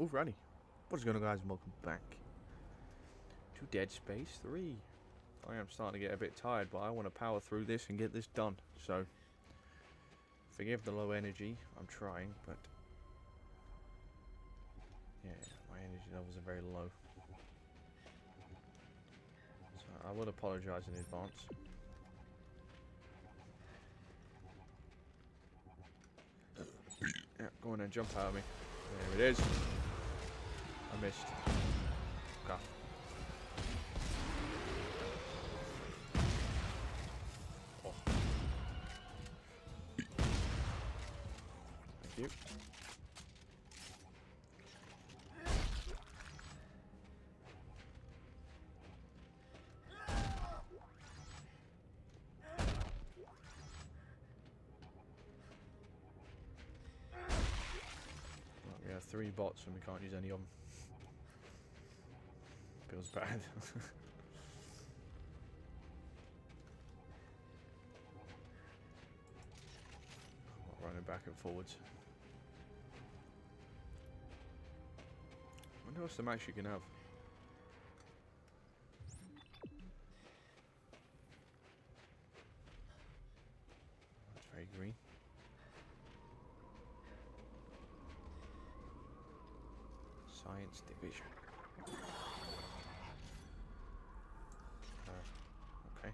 Alrighty. What is going on, guys, and welcome back to Dead Space 3. I am starting to get a bit tired, but I want to power through this and get this done. So, forgive the low energy. I'm trying, but yeah, my energy levels are very low. So I would apologize in advance. Yeah, go on and jump out of me. There it is. I missed. Okay. Oh. Thank you. Well, we have 3 bots and we can't use any of them. Feels bad. Running back and forwards. I wonder what's the max you can have. That's very green. Science division. Okay.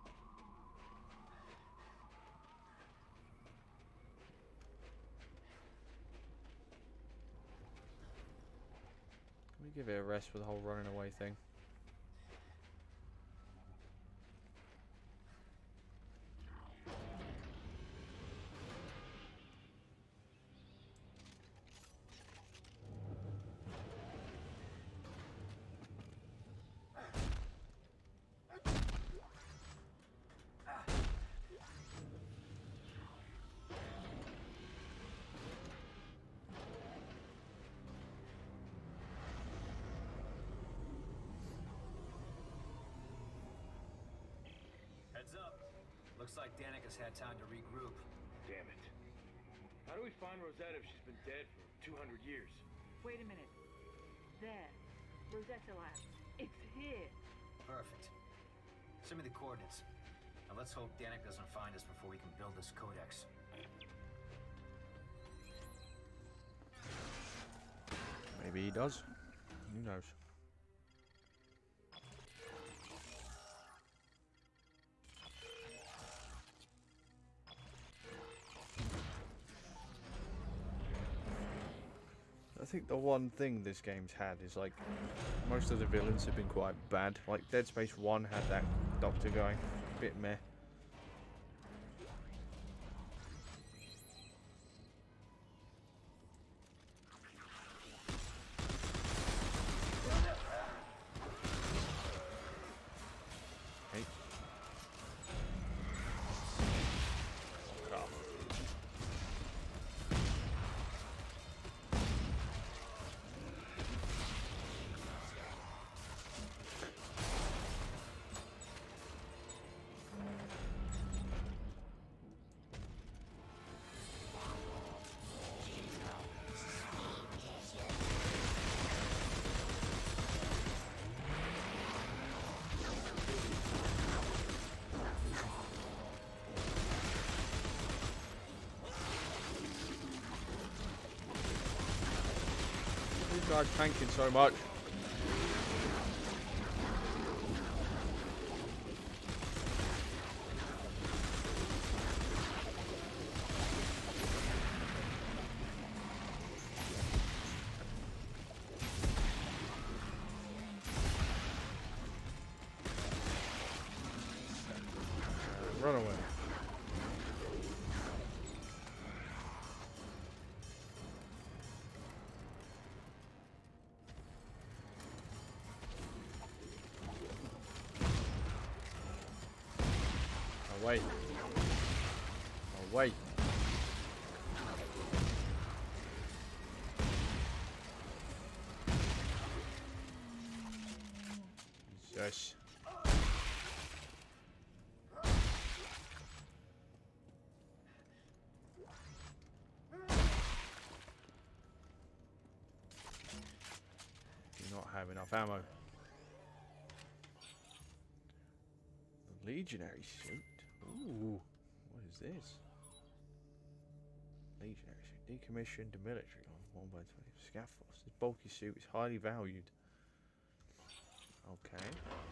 Can we give it a rest for the whole running away thing? Heads up. Looks like Danik has had time to regroup. Damn it. How do we find Rosetta if she's been dead for 200 years? Wait a minute. There. Rosetta Labs. It's here. Perfect. Send me the coordinates. Now let's hope Danik doesn't find us before we can build this codex. Maybe he does. Who knows? I think the one thing this game's had is like most of the villains have been quite bad. Like Dead Space 1 had that doctor guy, a bit meh. Hey. Oh. These guys tanking so much. Run away. Away. Away. Jesus. have enough ammo. The Legionary suit. Ooh, what is this? Legionary suit. Decommissioned military on 1 by 20. Scaffolds. This bulky suit is highly valued. Okay.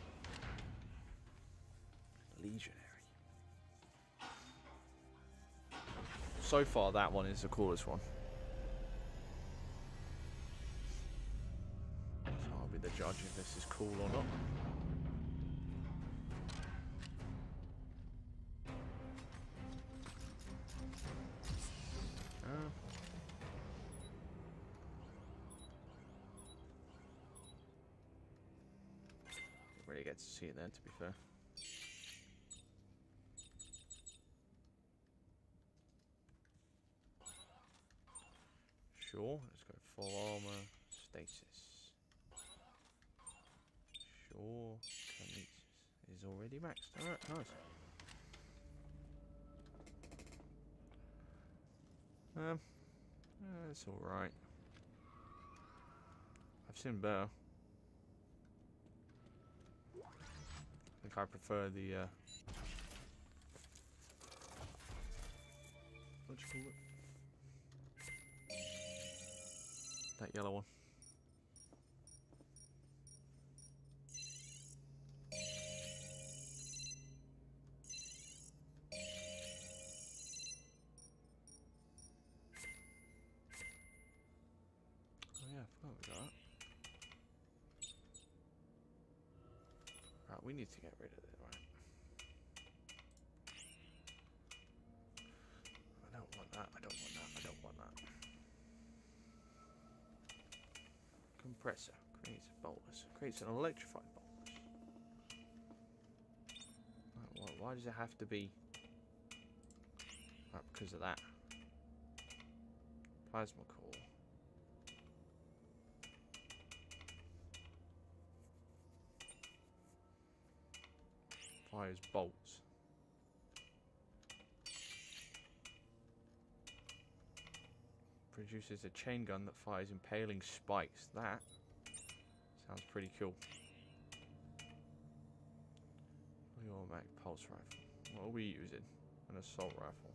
Legionary. So far, that one is the coolest one. So I'll be the judge if this is cool or not. Didn't really get to see it then, to be fair. Sure, let's go full armor, stasis. Sure, kinesis is already maxed. Alright, nice. That's alright. I've seen better. I think I prefer the what do you call it? That yellow one. Oh yeah, I forgot about that. Right, we need to get rid of it, right? I don't want that, I don't want that, I don't want that. Compressor creates a bolus. Creates an electrified bolus. Right, why does it have to be? Right, because of that. Plasma core. Fires bolts. Produces a chain gun that fires impaling spikes. That sounds pretty cool. Fully automatic pulse rifle. What are we using? An assault rifle.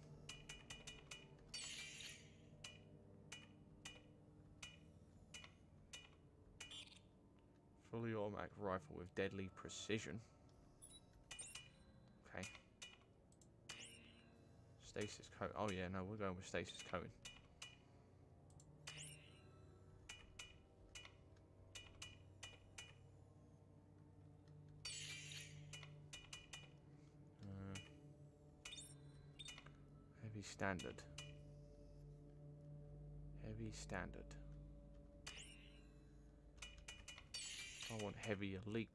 Fully automatic rifle with deadly precision. Okay. Stasis coat. Oh yeah, no, we're going with stasis coating. Heavy standard. Heavy standard. I want heavy elite.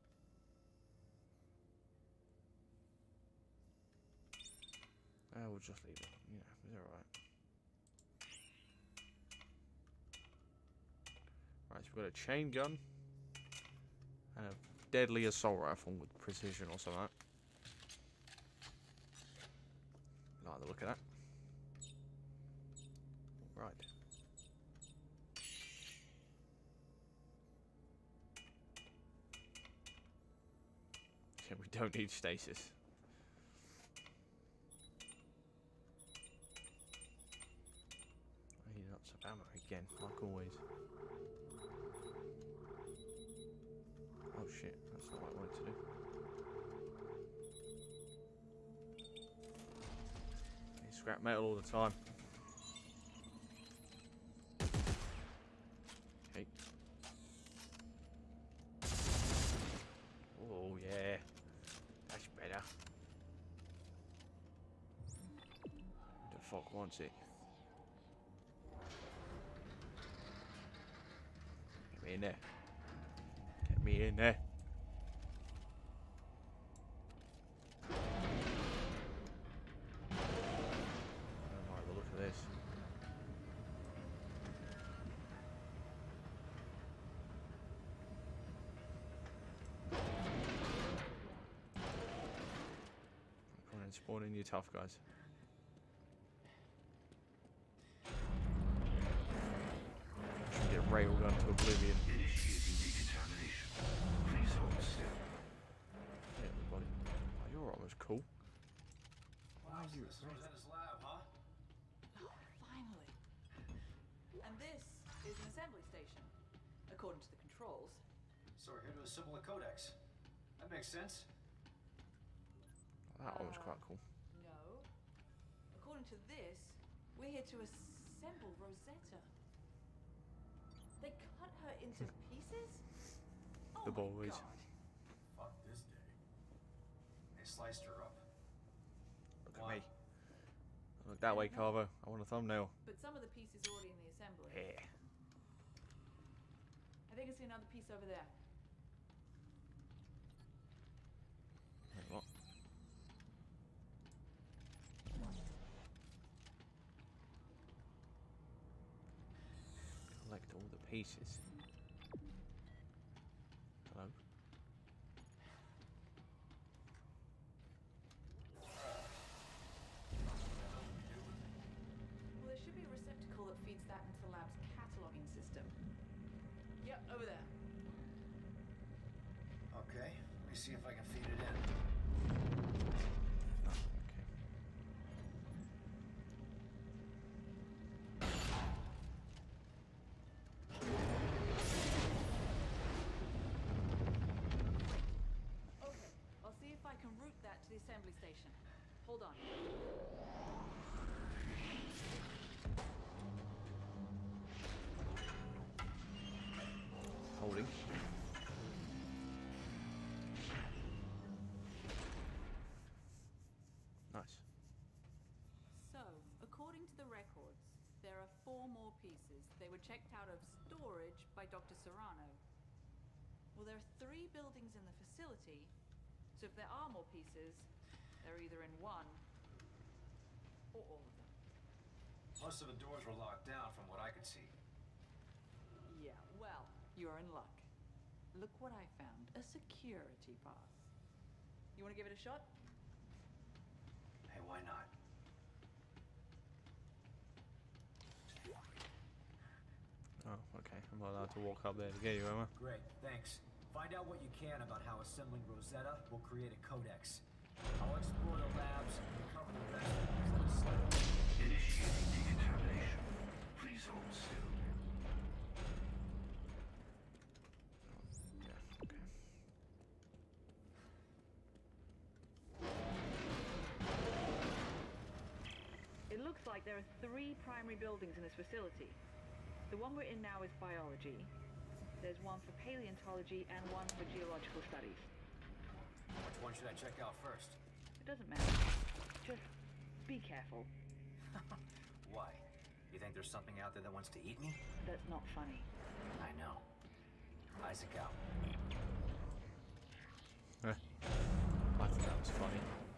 We'll just leave it. Yeah, it's alright. Right, so we've got a chain gun and a deadly assault rifle with precision or something like that. Like the look of that. Right. Yeah, we don't need stasis. I need lots of ammo again, like always. Oh shit, that's not what I wanted to do. I need scrap metal all the time. Okay. Oh yeah, that's better. The fuck wants it. Get me in there. Get me in there. I don't like the look of this. Come on and spawn in, you tough guys. Should get railgun to oblivion. is an assembly station, according to the controls. So we're here to assemble a codex. That makes sense. That one was quite cool. No. According to this, we're here to assemble Rosetta. They cut her into pieces? Oh The my boys. God. Fuck this day. They sliced her up. Look Why? at me. Look that way, Carver. I want a thumbnail. But some of the pieces already in the assembly. Yeah. I think I see another piece over there. Wait, what? Collect all the pieces. Hello? Well, there should be a receptacle that feeds that into the lab's cataloging system. Yep, over there. Okay, let me see if I can feed it in. Oh, okay. Okay, I'll see if I can route that to the assembly station. Hold on. Holding. Nice. So, according to the records, there are 4 more pieces. They were checked out of storage by Dr. Serrano. Well, there are 3 buildings in the facility, so if there are more pieces, they're either in one or all of them. Most of the doors were locked down from what I could see. Yeah, well, you're in luck. Look what I found. A security pass. You want to give it a shot? Hey, why not? Oh, okay. I'm not allowed to walk up there to get you, am I? Great, thanks. Find out what you can about how assembling Rosetta will create a codex. I'll explore the labs and recover the rest of Rosetta's slave. Initiating decontamination. Please hold still. Yeah, okay. It looks like there are 3 primary buildings in this facility. The one we're in now is biology. There's one for paleontology and one for geological studies. Which one should I check out first? It doesn't matter. Just be careful. Why? You think there's something out there that wants to eat me? That's not funny. I know. Isaac out. I thought that was funny.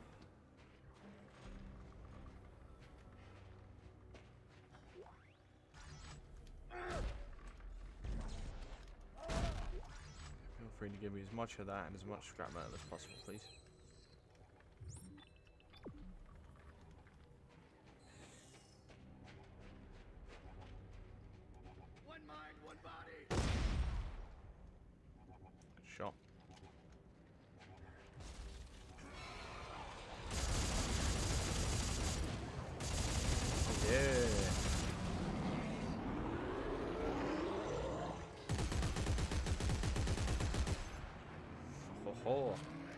Feel free to give me as much of that and as much scrap metal as possible, please. One mind, one body. Good shot. Oh, yeah. Ho ho.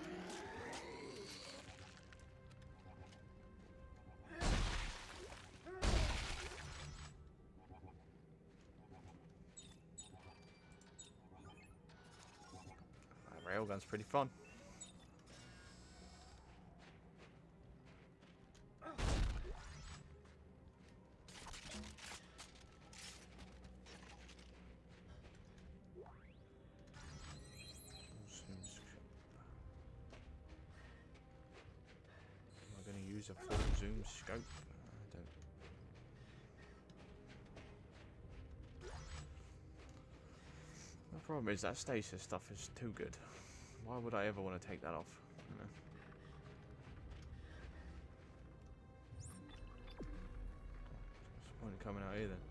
That railgun's pretty fun. Am I going to use a full zoom scope? I don't. The problem is that stasis stuff is too good. Why would I ever want to take that off? You know? What's the point of coming out here then?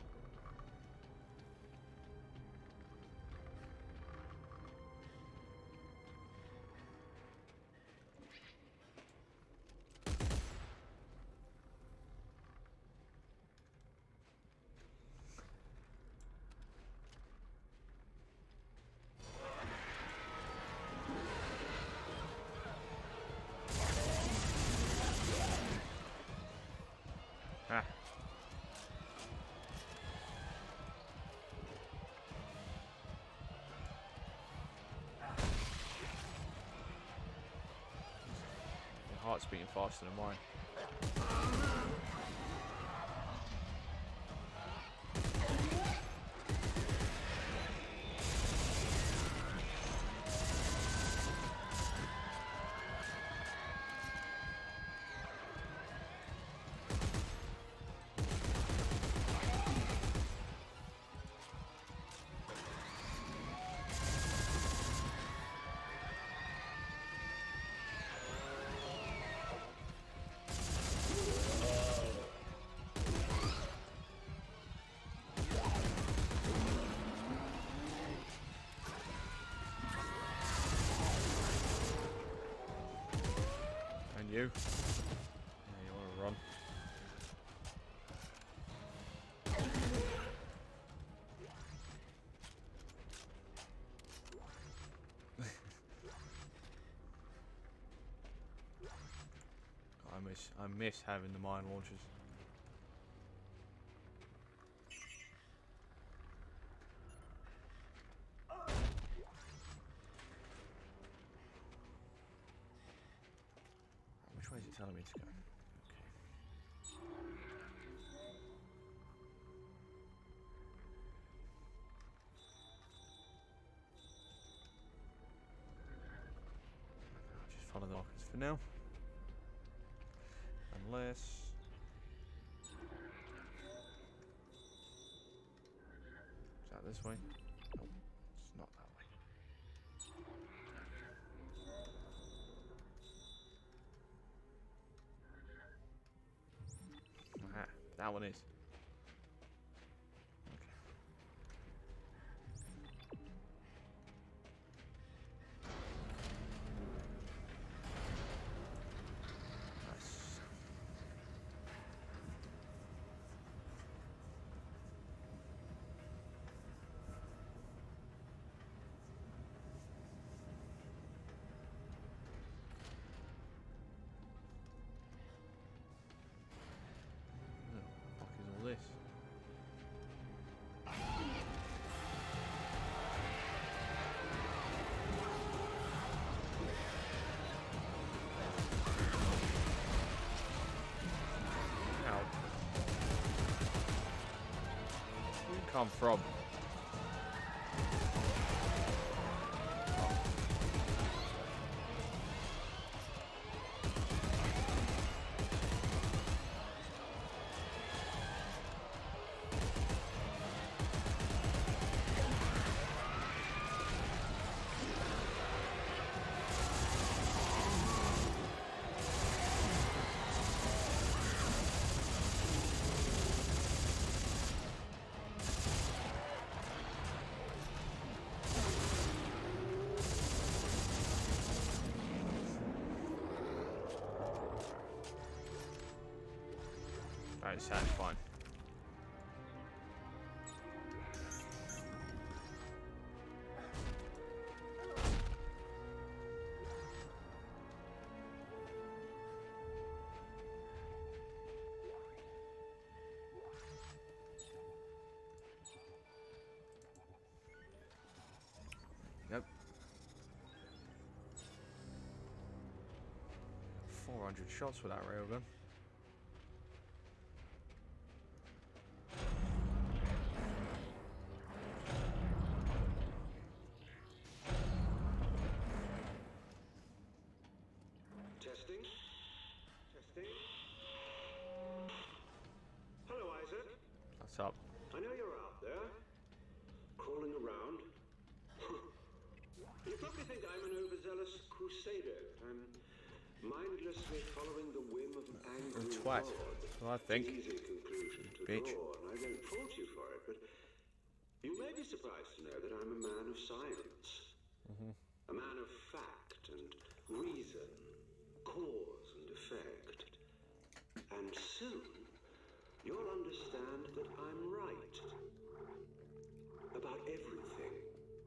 heart's beating faster than mine. You? Yeah, you want to run. I miss having the mine launchers. Which way is it telling me to go? Okay. I'll just follow the markers for now. Unless... Is that this way? Nope, it's not that way. Aha, that one is. Okay. Nice. What the fuck is all this? Ow. Where you come from? Alright, sounds fine. Yep. 400 shots with that railgun. Testing. Testing. Hello, Isaac. What's up? I know you're out there, crawling around. You probably think I'm an overzealous crusader. I'm mindlessly following the whim of an angry Twat. lord. Well, I think. Easy conclusion to Bitch. draw, and I don't fault you for it, but you may be surprised to know that I'm a man of science. A man of fact and reason, cause and effect. And soon, you'll understand that I'm right. About everything.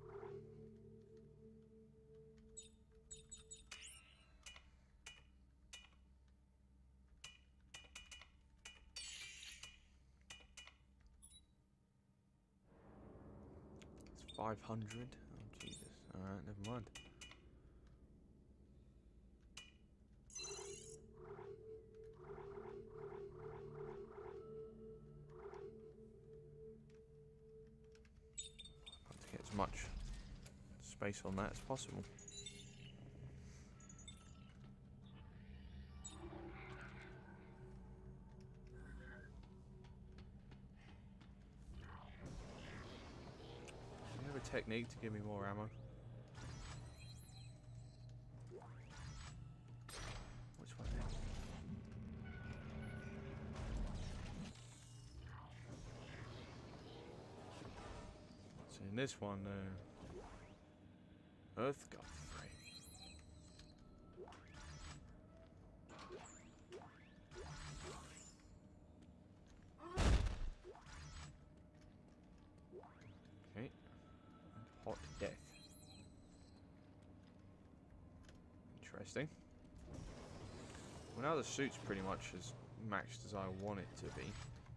It's 500. Oh, Jesus. Alright, never mind. much space on that as possible. Do you have a technique to give me more ammo? Which one then? So in this one, Earth Guffrey. Okay. And Hot Death. Interesting. Well, now the suit's pretty much as maxed as I want it to be.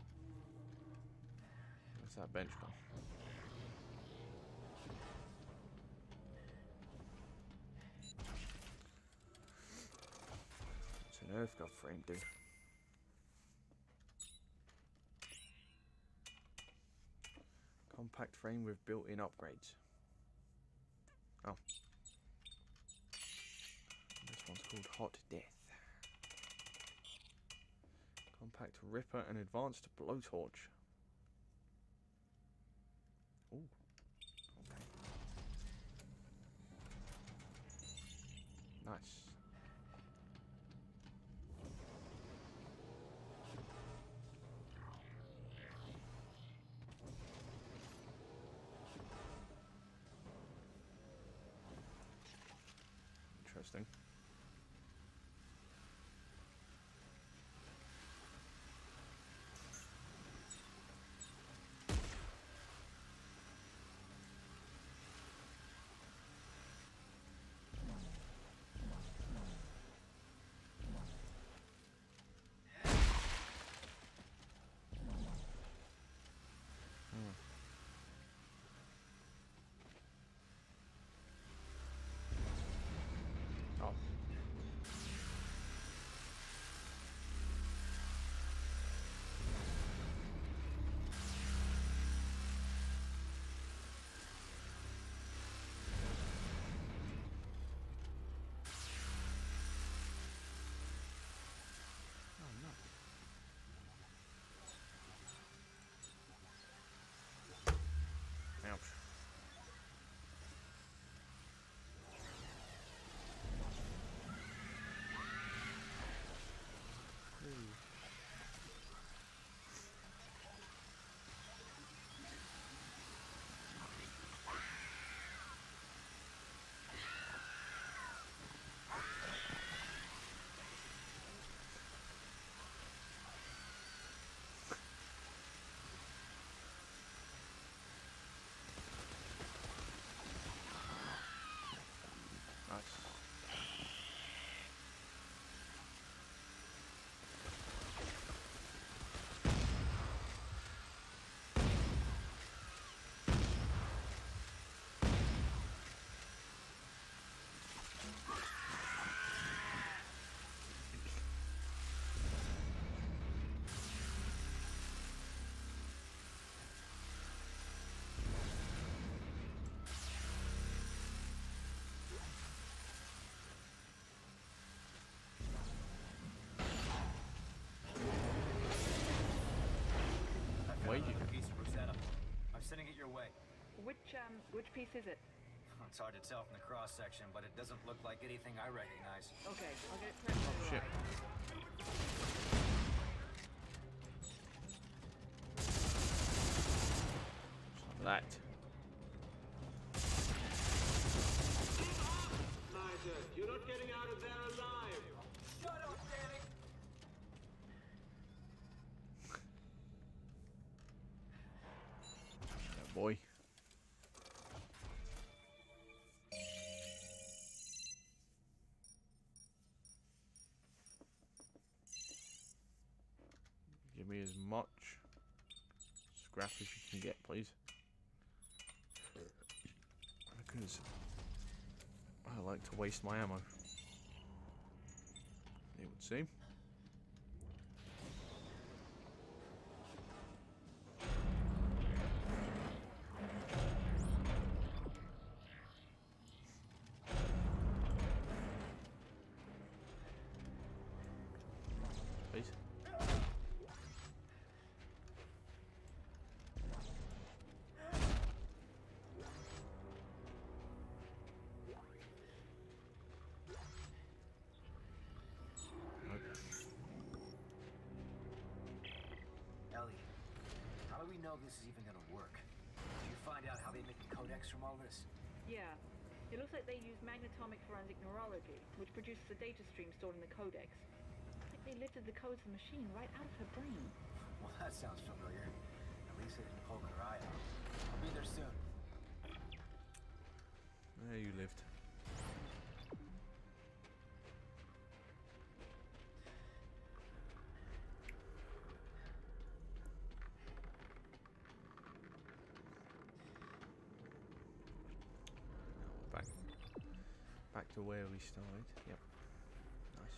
Where's that bench gone? What's an Earth God frame do? Compact frame with built-in upgrades. Oh. This one's called Hot Death. Compact Ripper and Advanced Blowtorch. Ooh. Okay. Nice. Interesting. Oh. Ouch. Nice. I found another piece of Rosetta. I'm sending it your way. Which piece is it? It's hard to tell from the cross section, but it doesn't look like anything I recognize. Okay, I'll get it prepped for the Shit. ride. That. Nigel, you're not getting out of there alive. Shut up, Danny! Yeah, boy. Give me as much scrap as you can get, please. Because I like to waste my ammo, it would seem. know if this is even gonna work. Did you find out how they make a codex from all this? Yeah. It looks like they use magnetomic forensic neurology, which produces a data stream stored in the codex. It's like they lifted the codes of the machine right out of her brain. Well, that sounds familiar. At least they didn't poke her eye out. I'll be there soon. There you lived. Back to where we started. Yep. Nice.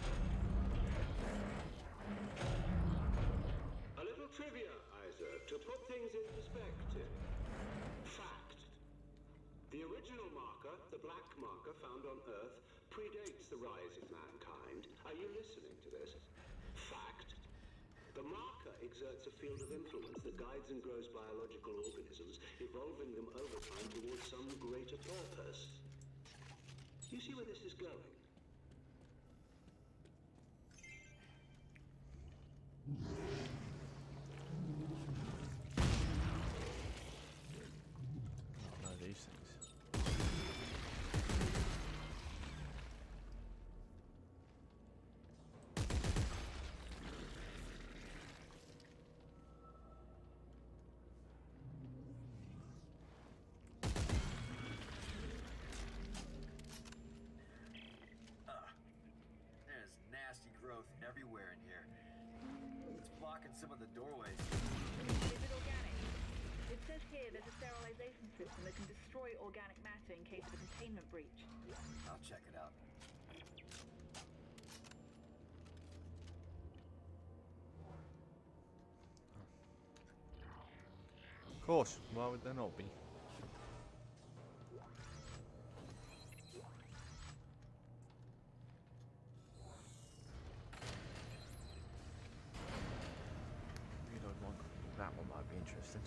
A little trivia, Isa, to put things in perspective. Fact. The original marker, the black marker found on Earth, predates the rise of mankind. Are you listening to this? Fact. The marker exerts a field of influence that guides and grows biological organisms, evolving them over time towards some greater purpose. You see where this is going? I know these things. There's nasty growth everywhere in here. It's blocking some of the doorways. Is it organic? It says here there's a sterilization system that can destroy organic matter in case of a containment breach. I'll check it out. Of course, why would there not be? Reload one. That one might be interesting.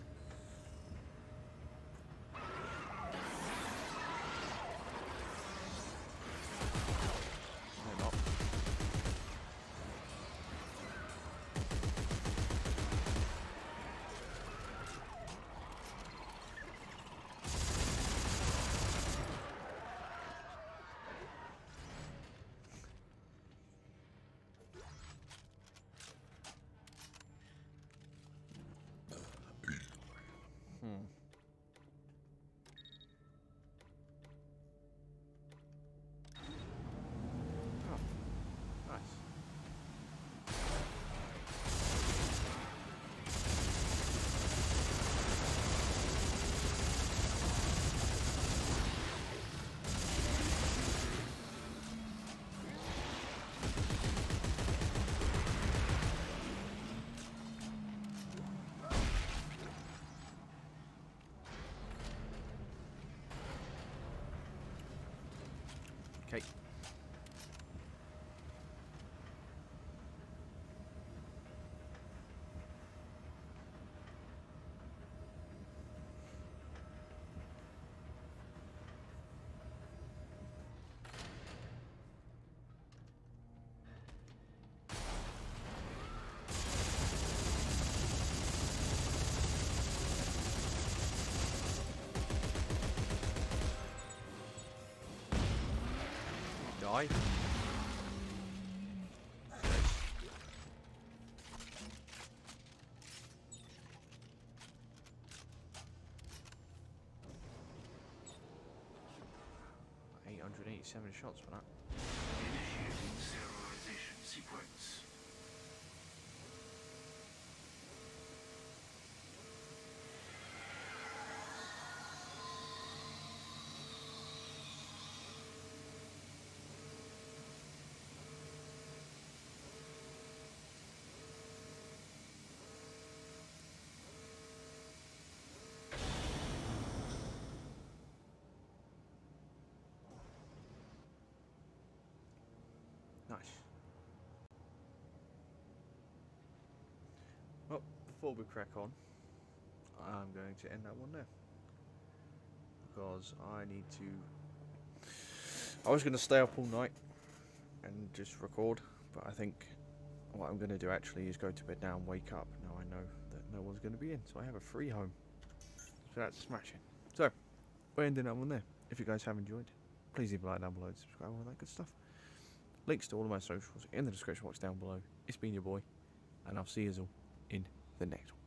No, not. Oh, nice. Okay. Die. $887 shots for that. Initiating sterilization sequence. Nice. Well, before we crack on, I'm going to end that one there. Because I need to... I was going to stay up all night and just record, but I think what I'm going to do actually is go to bed now and wake up. Now I know that no one's going to be in, so I have a free home. So that's smashing. So, we're ending up on there. If you guys have enjoyed, please leave a like down below, subscribe, all that good stuff. Links to all of my socials in the description box down below. It's been your boy, and I'll see you all in the next one.